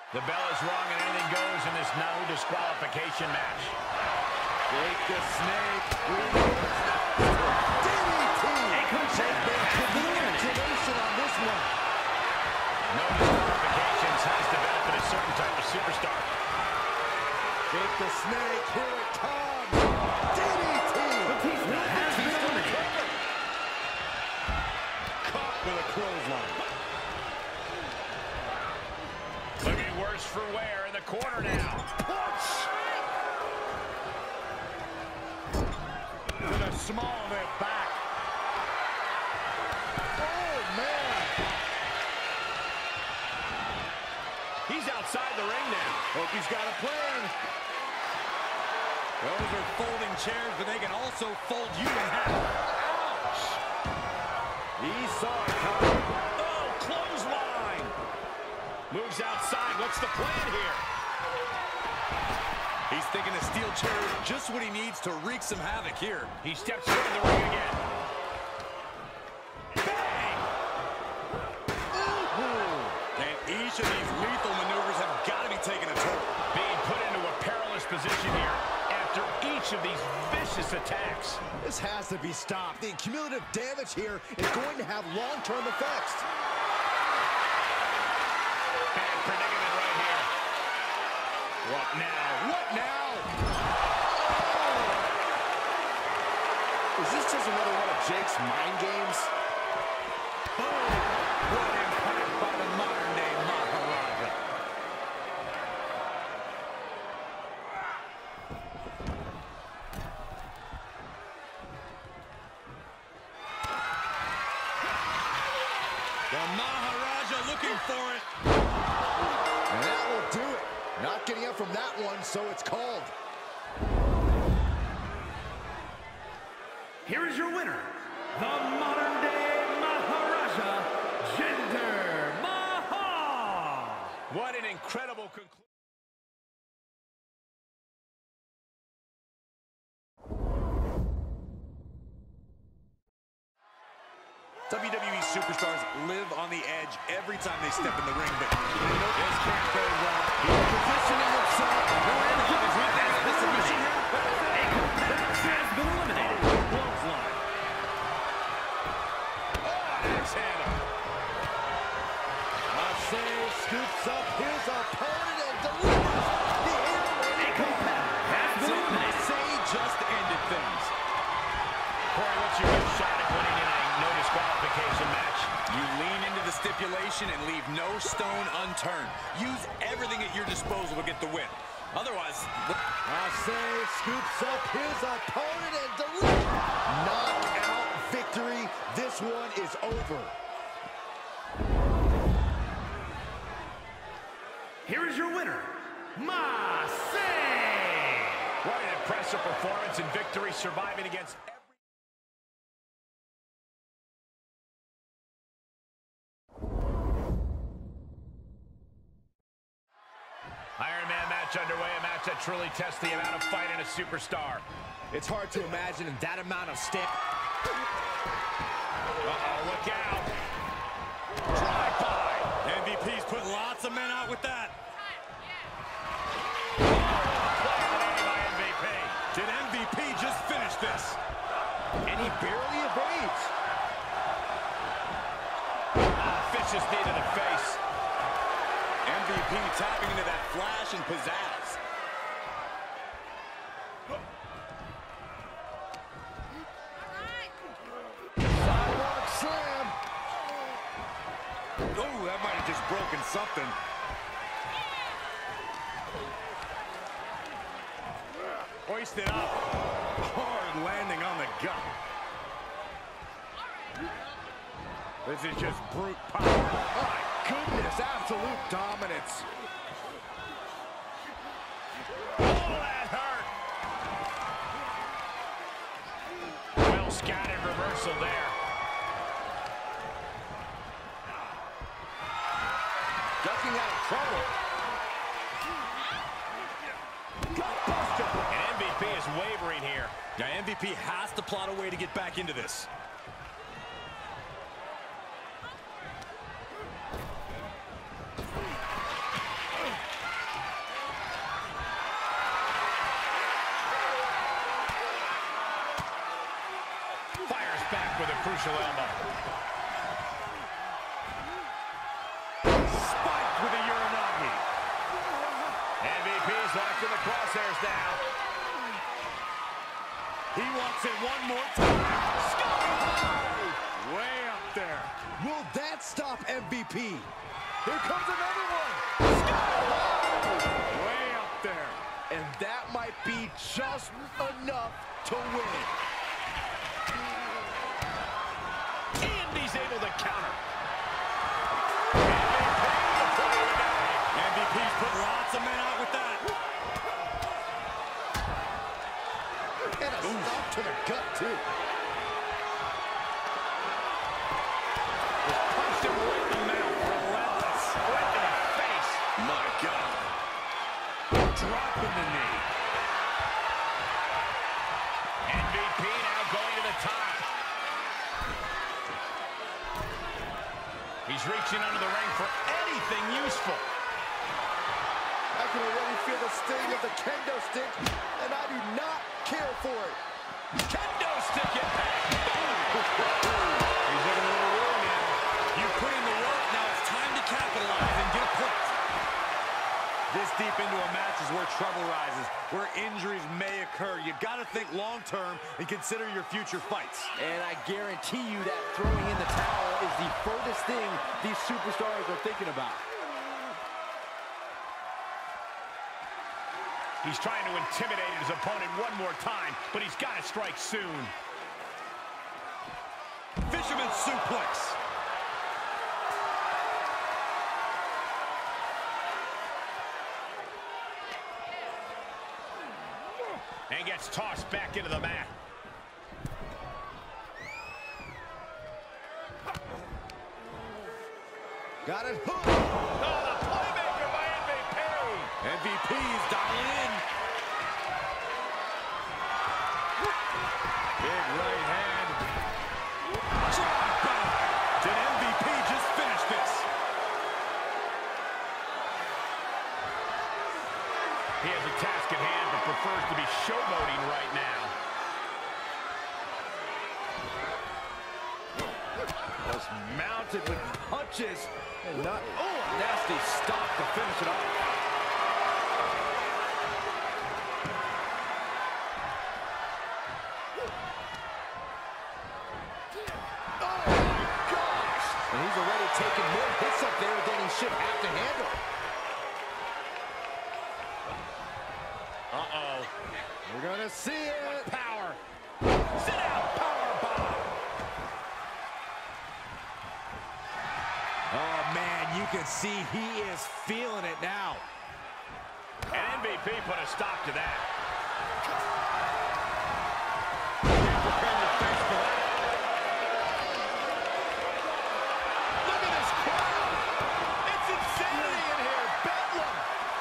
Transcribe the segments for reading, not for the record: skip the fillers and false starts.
The bell is rung and anything goes in this no disqualification match. Jake the Snake. DDT. Congratulations on this one. No disqualifications has the benefit of certain type of superstar. Jake the Snake, here it comes. DDT. Batista has been eliminated. Caught with a clothesline. Looking worse for wear in the corner now. With a small net back. Oh, man. He's outside the ring now. Hope he's got a plan. Those are folding chairs, but they can also fold you in half. Ouch! He saw it coming. Oh, clothesline. Moves outside. What's the plan here? He's thinking a steel chair is just what he needs to wreak some havoc here. He steps into the ring again. Bang! And each of these lethal maneuvers have got to be taking a toll. Being put into a perilous position here after each of these vicious attacks. This has to be stopped. The cumulative damage here is going to have long-term effects. Bad predicament right here. What now? What now? Is this just another one of Jake's mind games? Boom! What impact by the modern-day Maharaja. The Maharaja looking for it. And that will do it. Not getting up from that one, so it's called. Here is your winner, the modern-day Maharaja, Jinder Mahal. What an incredible conclusion. WWE superstars live on the edge every time they step in the ring, but this can't go wrong. He's positioning himself. The submission. A competitor has been eliminated. Clothesline. Axe handle. Marseille scoops up his opponent and delivers the airway. A competitor has been eliminated. Marseille just ended things. Corey, what's your best shot at winning in a no disqualification match? You lean into the stipulation and leave no stone unturned. Use everything at your disposal to get the win. Otherwise, Marseille scoops up his opponent and delivers. Knockout victory. This one is over. Here is your winner, Marseille. What an impressive performance and victory, surviving against every... Iron Man match underway, a match that truly tests the amount of fight in a superstar. It's hard to imagine that amount of stamp. Uh-oh, look out. Drive-by. MVP's putting lots of men out with that. Play of the day by MVP. Did MVP just finish this? And he barely evades. Vicious knee to the face. MVP tapping into that flash and pizzazz. Sidewalk slam. Oh, that might have just broken something. Hoisted up. Hard landing on the gut. This is just brute power. My goodness, absolute dominance. Oh, that hurt. Well scattered reversal there. Ducking out of trouble. And MVP is wavering here. Now MVP has to plot a way to get back into this. crucial elbow. Spiked with a Uranagi. MVP's locked in the crosshairs now. He wants it one more time. Sky! Way up there. Will that stop MVP? Here comes another one. Sky! Way up there. And that might be just enough to win it. And he's able to counter. MVP's put lots of men out with that. And a stop to the gut, too. Just punched him right in the mouth. Relentless. Right in the face. My God. Dropping the knee. MVP now going to the top. He's reaching under the ring for anything useful. I can already feel the sting of the kendo stick, and I do not care for it. Kendo stick impact. He's looking a little raw now. You put in the work, now it's time to capitalize and get a point. This deep into a match is where trouble rises, where injuries may occur. You got to think long-term and consider your future fights. And I guarantee you that throwing in the towel is the furthest thing these superstars are thinking about. He's trying to intimidate his opponent one more time, but he's got to strike soon. Fisherman suplex. And gets tossed back into the mat. Got it hooked. Oh, the playmaker by MVP. MVP's dialing in. Big right hand. Drop by. Did MVP just finish this? He has a task at hand, but prefers to be showboating right now. Was mounted with punches and not, oh, a nasty stop to finish it off. Oh my gosh! And he's already taken more hits up there than he should have to handle. Uh-oh. We're gonna see it. Power. Sit down. Power bomb. Oh, man, you can see he is feeling it now. And MVP put a stop to that. Prepare your face for that. Look at this crowd. It's insanity in here. Bedlam.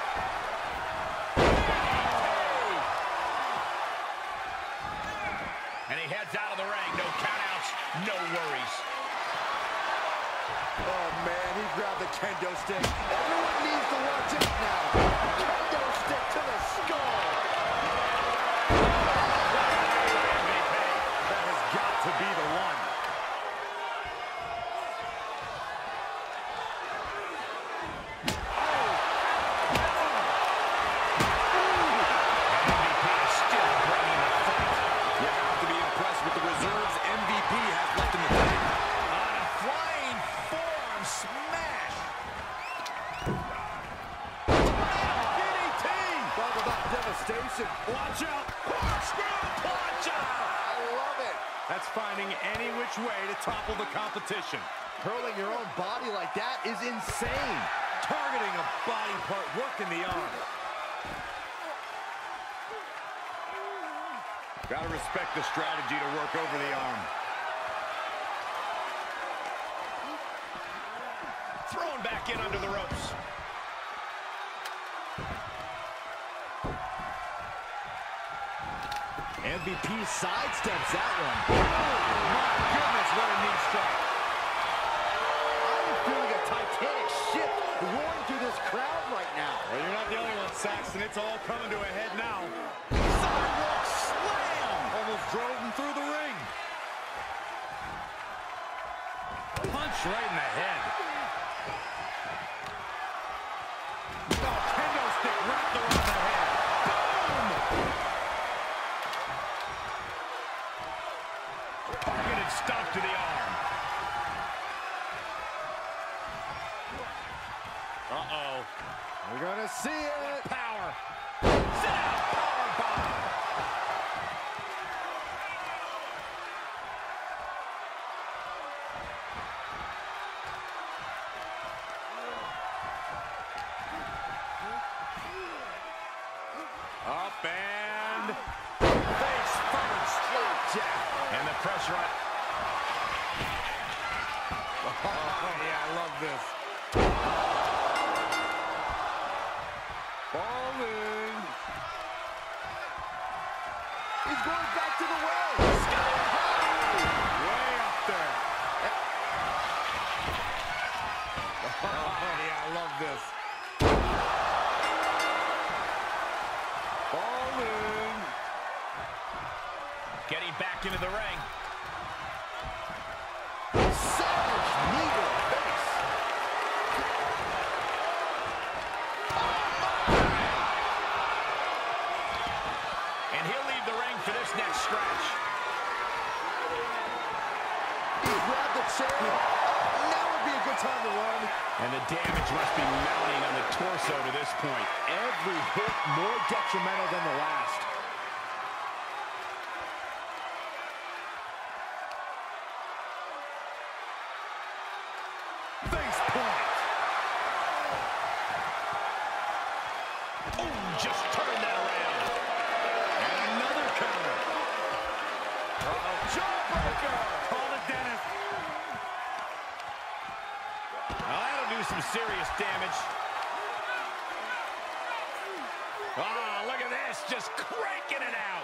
And he heads out of the ring. No countouts, no worries. Oh man, he grabbed the kendo stick. Everyone needs to watch out now. Kendo stick to the skull. That has got to be the one. MVP is still bringing the fight. You have to be impressed with the reserves MVP has left in the tank. On a flying forearm smash. DDT. Talk about devastation. Watch out. Corkscrew punch out. I love it. That's finding any which way to topple the competition. Hurling your own body like that is insane. Targeting a body part, working the arm. Gotta respect the strategy to work over the arm. Thrown back in under the ropes. MVP sidesteps that one. My goodness, what a knee strike. I'm feeling a titanic ship roaring through this crowd right now. Well, you're not the only one, Saxton. It's all coming to a head now. Sidewalk slam. Almost drove him through the ring. punch right in the head. Oh, kendo stick wrapped around the head. Boom! Targeted stop to the arm. Uh-oh. We're gonna see it. Power. Sit out. Power bomb. Up and face first. Slapjack. And the pressure on. Oh, yeah, I love this. Falling. He's going back to the well. Sky high. Way up there. Oh, yeah, I love this. Falling. Getting back into the ring. Savage knee to the face. And he'll leave the ring for this next stretch. He grabbed the chair. Now would be a good time to run. And the damage must be mounting on the torso to this point. Every hit more detrimental than the last. Face plant. Oh, just turned that around. And another counter. Uh-oh. Jawbreaker. Call it, Dennis. Well, that'll do some serious damage. Ah, look at this, just cranking it out.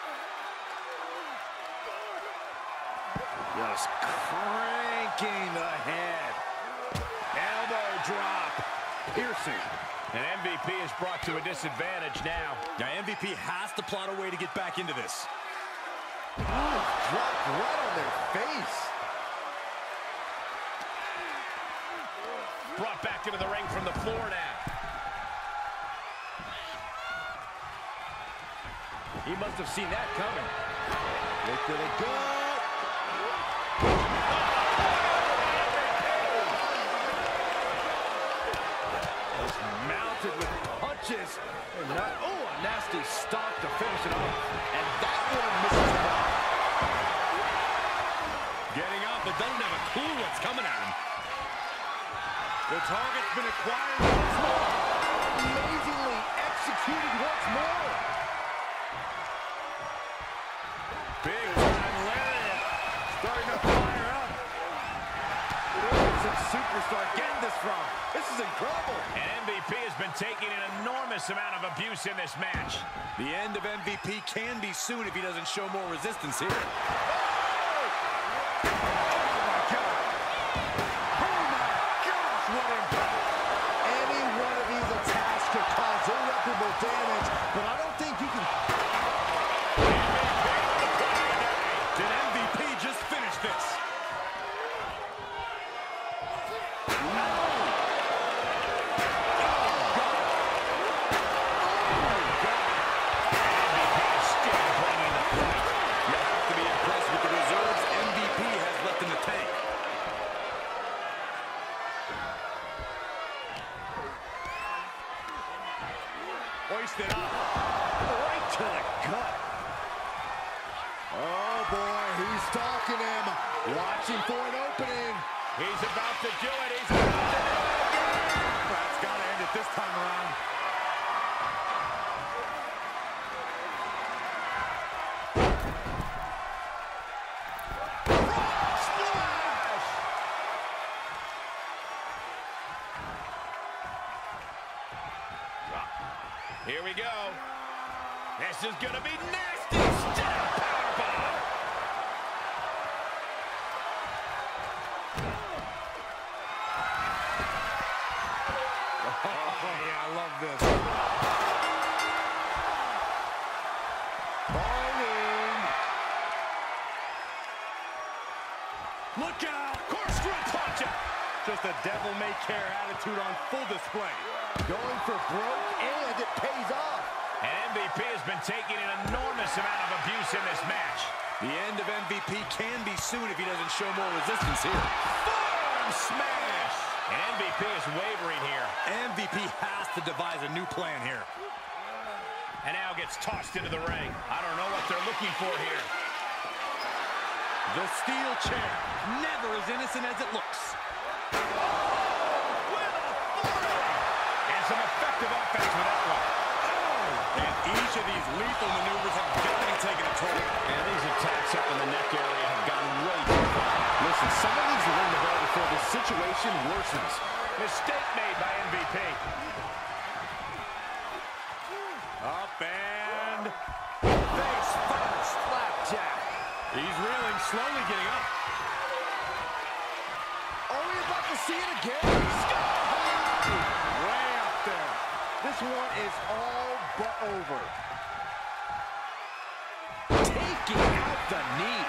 Just cranking the head. Elbow drop. Piercing. And MVP is brought to a disadvantage now. Now MVP has to plot a way to get back into this. Dropped right on their face. Brought back into the ring from the floor now. He must have seen that coming. Look to the gut. Just mounted with punches. And a nasty stomp to finish it off. And that one misses the mark. Getting up, but doesn't have a clue what's coming at him. The target's been acquired once more. Amazingly executed once more. Big time lariat. Starting to fire up. Where's a superstar getting this from? This is incredible. And MVP has been taking an enormous amount of abuse in this match. The end of MVP can be soon if he doesn't show more resistance here. Any one of these attacks could cause irreparable damage, but I don't think you can... Did MVP just finish this? Still bringing the fight. You have to be impressed with the reserves MVP has left in the tank. Hoisted up. Right to the gut. Oh, boy, he's stalking him. Watching for an opening. He's about to do it. He's about to do it. That's got to end it this time around. Splash! Here we go. This is going to be nasty. Step powerbomb. Oh, yeah, I love this. Falling. Look out! Corkscrew punch out! Just a devil-may-care attitude on full display. Going for broke, and it pays off. And MVP has been taking an enormous amount of abuse in this match. The end of MVP can be soon if he doesn't show more resistance here. Forearm smash! And MVP is wavering here. MVP has to devise a new plan here. And now gets tossed into the ring. I don't know what they're looking for here. The steel chair, never as innocent as it looks. And some effective offense with that one. And each of these lethal maneuvers have got to be taking a toll. And these attacks up in the neck area have gone way too far. Listen, someone needs to ring the bell before the situation worsens. Mistake made by MVP. Up and Face first, flapjack. he's reeling, slowly getting up. Are we about to see it again? Way up there. This one is all but over. Taking out the knee.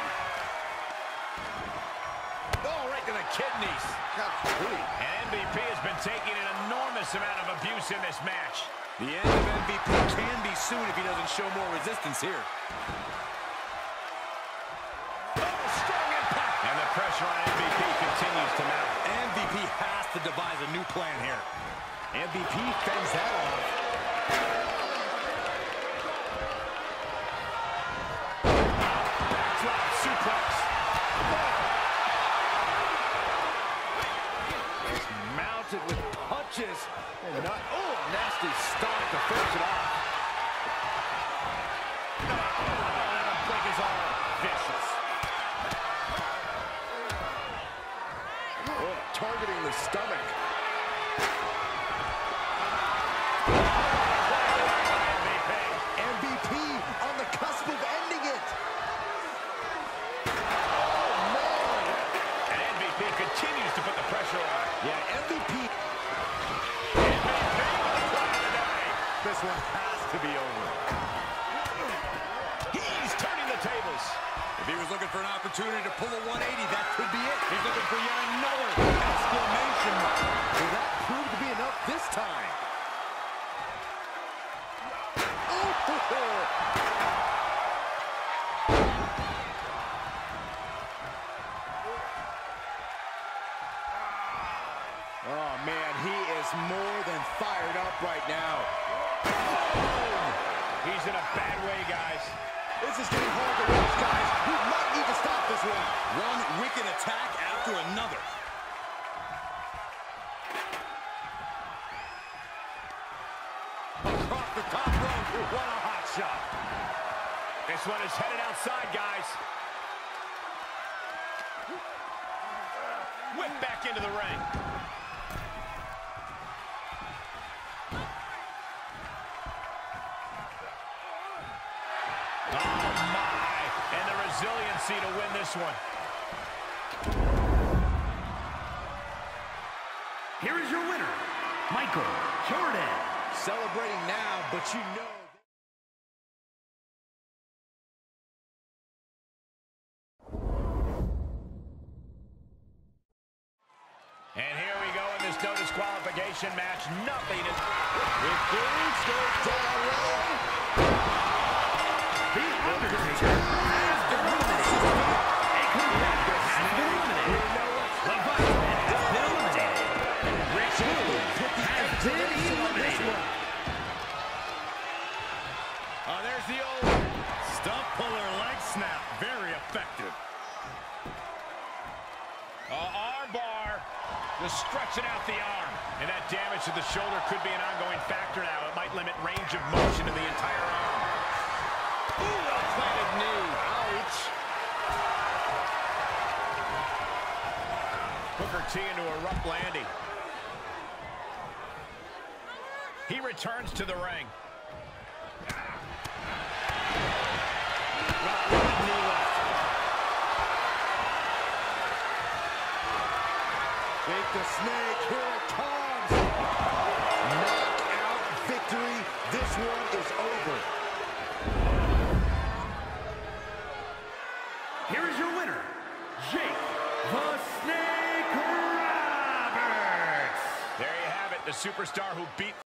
Oh, right to the kidneys. And MVP has been taking an enormous amount of abuse in this match. The end of MVP can be soon if he doesn't show more resistance here. Oh, strong impact. And the pressure on MVP continues to mount. MVP has to devise a new plan here. MVP fends that off. Backdrop suplex. It's mounted with punches. And not, oh, a nasty stop to finish it off. That'll break his arm. Vicious. Oh, targeting the stomach. MVP on the cusp of ending it. Oh, man. And MVP continues to put the pressure on. Yeah, MVP. This one has to be over. He's turning the tables. If he was looking for an opportunity to pull a 180, that could be it. He's looking for yet another exclamation mark. Will that prove to be enough this time? Oh, man, he is more than fired up right now. He's in a bad way, guys. This is getting hard to watch, guys. We might need to stop this one. One wicked attack after another. Across the top rope. What a hot shot. This one is headed outside, guys. Whip back into the ring. Oh, my. And the resiliency to win this one. Here is your winner, Michael Jordan. Celebrating now, but you know. And here we go in this no disqualification match. Nothing is... If things go down well, The Undertaker has been eliminated. A competitor has been eliminated. Leviathan has been eliminated. Rick Rude has been eliminated. Oh, there's the old stump puller leg snap. Very effective. Arm bar. Just stretching out the arm. And that damage to the shoulder could be an ongoing factor now. It might limit range of motion to the entire arm. Ooh, well-planted knee. Ouch. Booker T into a rough landing. He returns to the ring. Knee left. take the snake. Here it comes. Knockout victory. This one is over. Here is your winner, Jake the Snake Roberts. There you have it, the superstar who beat